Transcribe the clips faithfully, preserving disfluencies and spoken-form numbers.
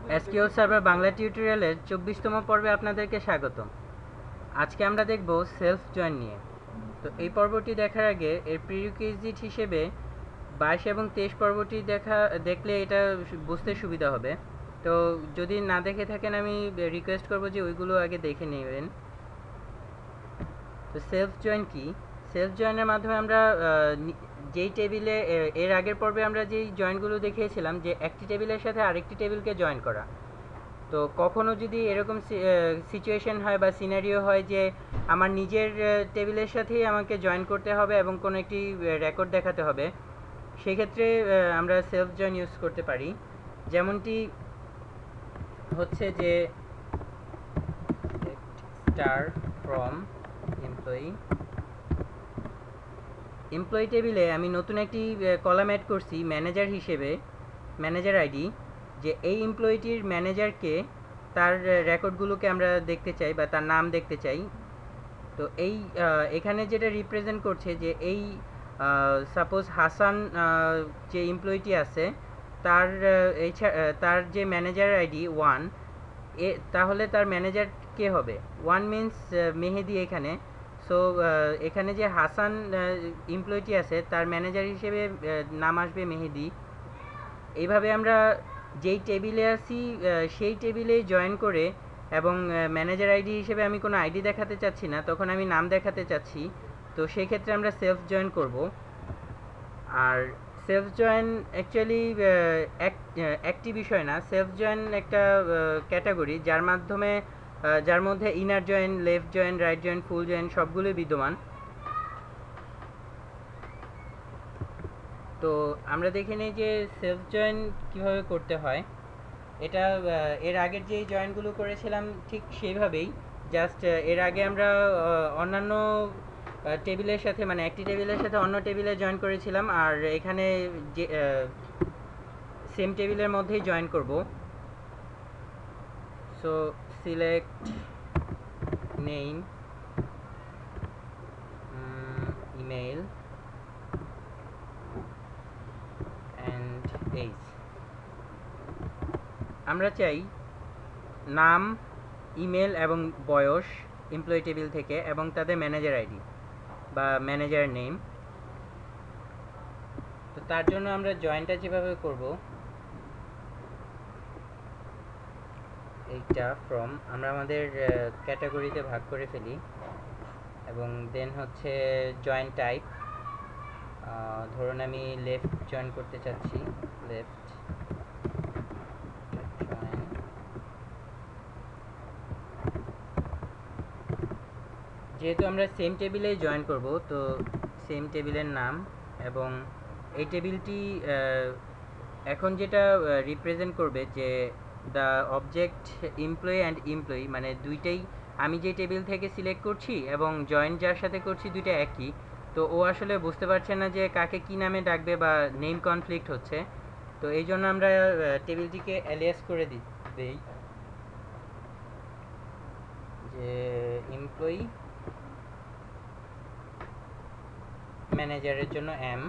SQL server Bangla টিউটোরিয়ালের চব্বিশতম পর্বে আপনাদেরকে স্বাগতম। আজকে আমরা দেখব সেলফ জয়েন নিয়ে। তো এই পর্বটি দেখার আগে এর প্রিরিকুইজিট হিসেবে বাইশ এবং তেইশ পর্বটি দেখা দেখলে এটা বুঝতে সুবিধা হবে। তো যদি না দেখে থাকেন আমি রিকোয়েস্ট করব যে ওইগুলো আগে দেখে নেবেন। তো সেলফ জয়েন কি? সেলফ জয়েনের মাধ্যমে আমরা যেই টেবিলে এর আগের পর্বে আমরা যেই জয়েনগুলো দেখিয়েছিলাম যে একটি টেবিলের সাথে আরেকটি টেবিলকে জয়েন করা। তো কখনো যদি এরকম সিচুয়েশন হয় বা সিনারিও হয় যে আমার নিজের টেবিলের সাথেই আমাকে জয়েন করতে হবে এবং কোনো একটি রেকর্ড দেখাতে হবে, সেক্ষেত্রে আমরা সেলফ জয়েন ইউজ করতে পারি। যেমনটি হচ্ছে যে স্টার ফ্রম এমপ্লয়ি এমপ্লয়ি টেবিলে আমি নতুন একটি কলাম অ্যাড করছি ম্যানেজার হিসেবে, ম্যানেজার আইডি, যে এই এমপ্লয়িটির ম্যানেজারকে, তার রেকর্ডগুলোকে আমরা দেখতে চাই বা তার নাম দেখতে চাই। তো এই এখানে যেটা রিপ্রেজেন্ট করছে যে এই সাপোজ হাসান যে এমপ্লয়িটি আছে তার এই তার যে ম্যানেজার আইডি ওয়ান, এ তাহলে তার ম্যানেজার কে হবে? ওয়ান মিন্স মেহেদি এখানে। সো এখানে যে হাসান এমপ্লয়িটি আছে তার ম্যানেজার হিসেবে নাম আসবে মেহেদি। এইভাবে আমরা যেই টেবিলে আছি সেই টেবিলে জয়েন করে, এবং ম্যানেজার আইডি হিসেবে আমি কোনো আইডি দেখাতে চাচ্ছি না, তখন আমি নাম দেখাতে চাচ্ছি, তো সেই ক্ষেত্রে আমরা সেলফ জয়েন করব। আর সেলফ জয়েন অ্যাকচুয়ালি একটি বিষয় না, সেলফ জয়েন একটা ক্যাটাগরি যার মাধ্যমে যার মধ্যে inner join, left join, right join, full join সবগুলোই বিদ্যমান। তো আমরা দেখে নিই যে সেলফ জয়েন কীভাবে করতে হয়। এটা এর আগের যেই জয়েনগুলো করেছিলাম ঠিক সেইভাবেই, জাস্ট এর আগে আমরা অন্যান্য টেবিলের সাথে, মানে একটি টেবিলের সাথে অন্য টেবিলে জয়েন করেছিলাম, আর এখানে যে সেম টেবিলের মধ্যেই জয়েন করব। So select name, email and age. আমরা চাই নাম, ইমেল এবং বয়স এমপ্লয়ি টেবিল থেকে, এবং তাদের ম্যানেজার আইডি বা ম্যানেজার নেম। তো তার জন্য আমরা জয়েনটা যেভাবে করব, এইটা ফ্রম আমরা আমাদের ক্যাটাগরিতে ভাগ করে ফেলি, এবং দেন হচ্ছে জয়েন টাইপ। ধরুন আমি লেফট জয়েন করতে চাচ্ছি, লেফট জয়েন। যেহেতু আমরা সেম টেবিলেই জয়েন করব, তো সেম টেবিলের নাম, এবং এই টেবিলটি এখন যেটা রিপ্রেজেন্ট করবে যে the object employee and employee, মানে দুইটাই আমি যে টেবিল থেকে সিলেক্ট করছি এবং জয়েন যার সাথে করছি দুইটা একই। তো ও আসলে বুঝতে পারছে না যে কাকে কি নামে ডাকবে বা নেম কনফ্লিক্ট হচ্ছে। তো এই জন্য আমরা টেবিলটিকে এলিয়াস করে দিই যে এমপ্লয়ি, ম্যানেজারের জন্য এম।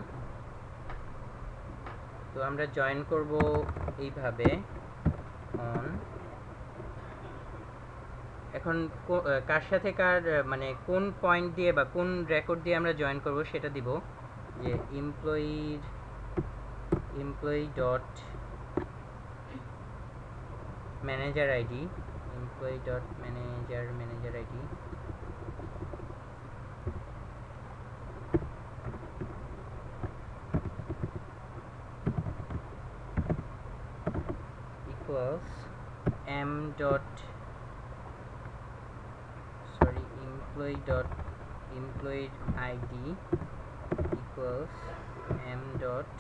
তো আমরা জয়েন করব এইভাবে অন। এখন কার সাথে কার, মানে কোন পয়েন্ট দিয়ে বা কোন রেকর্ড দিয়ে আমরা জয়েন করব সেটা দিব, যে এমপ্লয়ির employee dot manager ID, employee dot manager manager ID equals m dot sorry employee dot employee id equals m dot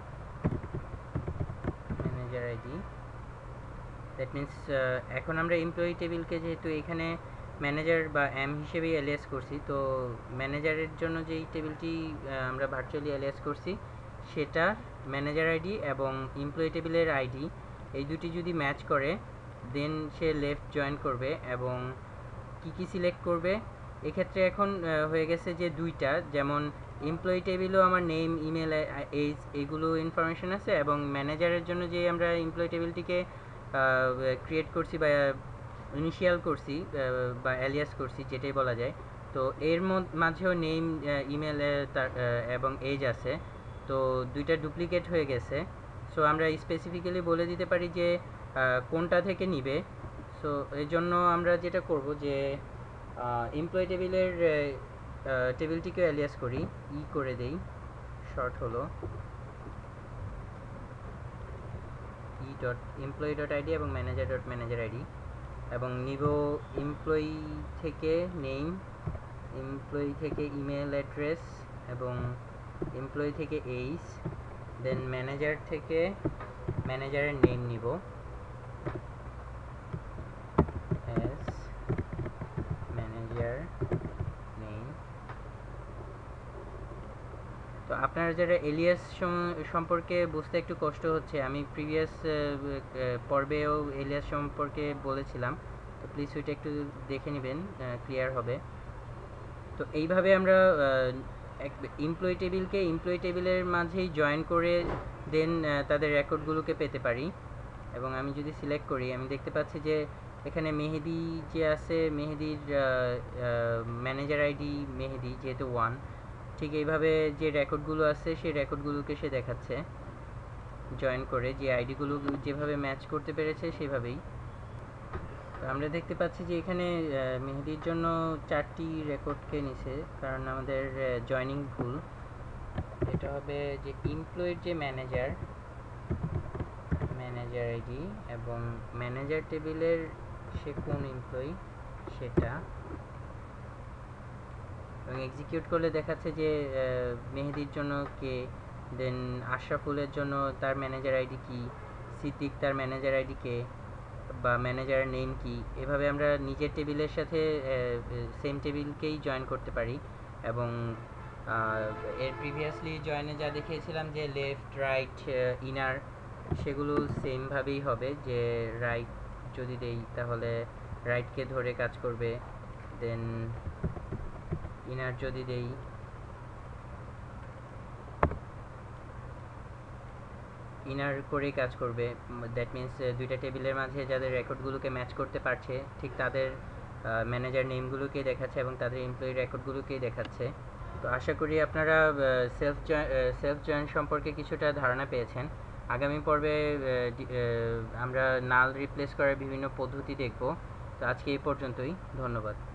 manager id. That means এখন আমরা এমপ্লয়ি টেবিলকে যেহেতু এখানে ম্যানেজার বা এম হিসেবেই এলিয়াস করছি, তো ম্যানেজারের জন্য যেই টেবিলটি আমরা ভার্চুয়ালি এলিয়াস করছি সেটা ম্যানেজার আইডি এবং এমপ্লয়ি টেবিলের আইডি, এই দুটি যদি ম্যাচ করে দেন সে লেফট জয়েন করবে এবং কি কি সিলেক্ট করবে। এক্ষেত্রে এখন হয়ে গেছে যে দুইটা, যেমন এমপ্লয়ি টেবিলও আমার নেম, ইমেল, এইজ এগুলো ইনফরমেশন আছে, এবং ম্যানেজারের জন্য যে আমরা এমপ্লয়ি টেবিলটিকে ক্রিয়েট করছি বা ইনিশিয়াল করছি বা অ্যালিয়াস করছি, যেটাই বলা যায়। তো এর মাঝেও নেম, ইমেল তার এবং এজ আছে, তো দুইটা ডুপ্লিকেট হয়ে গেছে। সো আমরা স্পেসিফিক্যালি বলে দিতে পারি যে কোনটা থেকে নিবে। সো এই জন্য আমরা যেটা করব যে এমপ্লয়ি টেবিলের টেবিলটিকে অ্যালিয়াস করি, ই করে দেই, শর্ট হলো e dot employee dot ID এবং ম্যানেজার ডট ম্যানেজার আইডি, এবং নিব এমপ্লয়ি থেকে নেম, এমপ্লয়ি থেকে ইমেল অ্যাড্রেস এবং এমপ্লয়ি থেকে এইজ, দেন ম্যানেজার থেকে ম্যানেজারের নেম নিব অ্যাজ ম্যানেজার নেম। তো আপনারা যারা এলিয়াস সম্পর্কে বুঝতে একটু কষ্ট হচ্ছে, আমি প্রিভিয়াস পর্বেও এলিয়াস সম্পর্কে বলেছিলাম, তো প্লিজ ওইটা একটু দেখে নেবেন, ক্লিয়ার হবে। তো এইভাবে আমরা এমপ্লয়ি টেবিলকে এমপ্লয়ি টেবিলের মাঝেই জয়েন করে দেন তাদের রেকর্ডগুলোকে পেতে পারি। এবং আমি যদি সিলেক্ট করি, আমি দেখতে পাচ্ছি যে এখানে মেহেদি যে আছে, মেহেদির ম্যানেজার আইডি মেহেদি যেহেতু ওয়ান, ঠিক এইভাবে যে রেকর্ডগুলো আছে সেই রেকর্ডগুলোকে সে দেখাচ্ছে জয়েন করে, যে আইডিগুলো যেভাবে ম্যাচ করতে পেরেছে সেভাবেই। তো আমরা দেখতে পাচ্ছি যে এখানে মেহেদির জন্য চারটি রেকর্ডকে নিছে, কারণ আমাদের জয়নিং ভুল। এটা হবে যে এমপ্লয়ির যে ম্যানেজার, ম্যানেজার আইডি এবং ম্যানেজার টেবিলের সে কোন এমপ্লয়ি সেটা, এবং এক্সিকিউট করলে দেখাচ্ছে যে মেহেদির জন্য কে, দেন আশরাফুলের জন্য তার ম্যানেজার আইডি কি, সিদ্দিক তার ম্যানেজার আইডি কে বা ম্যানেজারের নেম কি। এভাবে আমরা নিজের টেবিলের সাথে সেম টেবিলকেই জয়েন করতে পারি। এবং এর প্রিভিয়াসলি জয়েনে যা দেখিয়েছিলাম যে লেফট, রাইট, ইনার, সেগুলো সেমভাবেই হবে, যে রাইট যদি দেই তাহলে রাইটকে ধরে কাজ করবে, দেন ইনার যদি দেই ইনার করেই কাজ করবে। দ্যাট মিন্স দুইটা টেবিলের মাঝে যাদের রেকর্ডগুলোকে ম্যাচ করতে পারছে ঠিক তাদের ম্যানেজার নেমগুলোকেই দেখাচ্ছে এবং তাদের এমপ্লয়ি রেকর্ডগুলোকেই দেখাচ্ছে। তো আশা করি আপনারা সেলফ সেলফ জয়েন সম্পর্কে কিছুটা ধারণা পেয়েছেন। আগামী পর্বে আমরা নাল রিপ্লেস করার বিভিন্ন পদ্ধতি দেখব। তো আজকে এই পর্যন্তই, ধন্যবাদ।